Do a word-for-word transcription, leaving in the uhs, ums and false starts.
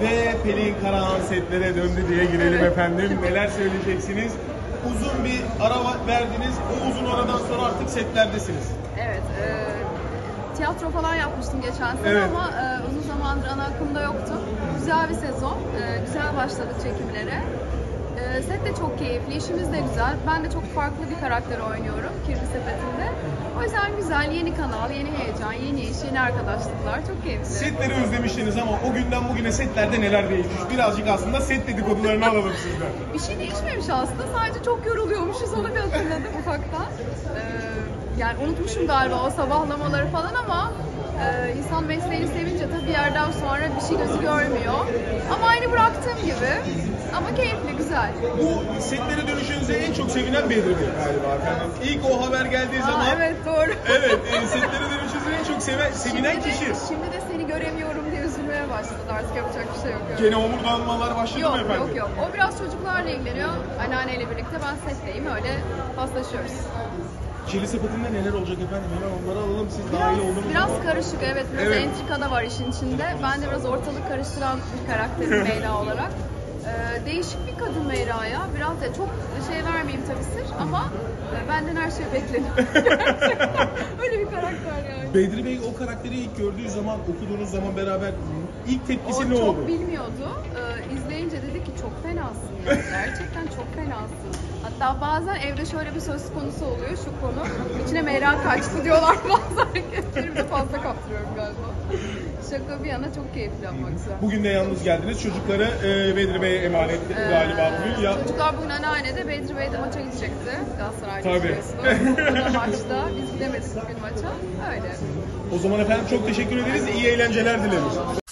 Ve Pelin Karahan setlere döndü diye girelim Evet. efendim. Neler söyleyeceksiniz? Uzun bir ara verdiniz. O uzun aradan sonra artık setlerdesiniz. Evet, e, tiyatro falan yapmıştım geçen sene Evet. ama e, uzun zamandır ana akımda yoktum. Güzel bir sezon, e, güzel başladık çekimlere. E, set de çok keyifli, işimiz de güzel. Ben de çok farklı bir karakter oynuyorum Kirpi Sepeti'nde. O yüzden güzel, yeni kanal, yeni heyecan, yeni iş, yeni arkadaşlıklar, çok keyifli. Setleri özlemiştiniz ama o günden bugüne setlerde neler değişmiş? Birazcık aslında set dedikodularını alalım sizden. Bir şey değişmemiş aslında, sadece çok yoruluyormuşuz, onu bir hatırladım ufaktan. E, yani unutmuşum galiba o sabahlamaları falan ama e, insan mesleğini sevince tabii bir yerden sonra bir şey gözü görmüyor. Ama aynı bıraktığım gibi. Ama keyifli, güzel. Bu setlere dönüşünüze en çok sevinen Bedri Bey galiba efendim. İlk o haber geldiği Aa, zaman... evet doğru. Evet, e, setlere dönüşünüze en çok seven, sevinen Şimdi de- kişi. Şimdi de seni göremiyorum diye üzülmeye başladı, artık yapacak bir şey yok. Yani. Gene omurdanmalar başladı Yok mı efendim? yok yok. O biraz çocuklarla ilgileniyor. Anneanneyle birlikte, ben setteyim, öyle paslaşıyoruz. Kirpi Sepeti'nde neler olacak efendim? Hemen onları alalım. Siz daha iyi Biraz, oldunuz. biraz ama. karışık, evet. Biraz Evet. entrika da var işin içinde. Ben de biraz ortalık karıştıran bir karakterim Meyra olarak. Ee, değişik bir kadın Meyra ya. Biraz da çok şey vermeyeyim tabii sır ama e, benden her şey beklenir. Öyle bir karakter yani. Bedri Bey o karakteri ilk gördüğü zaman, okuduğunuz zaman beraber ilk tepkisi O ne çok oldu? bilmiyordu. Ee, izleyince dedi ki çok fenasın yani. Gerçekten çok fenasın. Hatta bazen evde şöyle bir söz konusu oluyor, şu konu. İçine Meyra kaçtı diyorlar bazı hareketlerimi de fazla kaptırıyorum galiba. Şaka bir yana çok keyifli ama güzel. Bugün de yalnız geldiniz. Çocukları e, Bedri Bey'e emanet Ee, galiba bugün. Ya, Çocuklar bugün anneannede, Bedri Bey de maça gidecekti. Galatasaray'da Tabii. biliyorsunuz. O da maçta. Biz gidemedik bugün maça. Öyle. o zaman efendim çok teşekkür ederiz. İyi eğlenceler dileriz.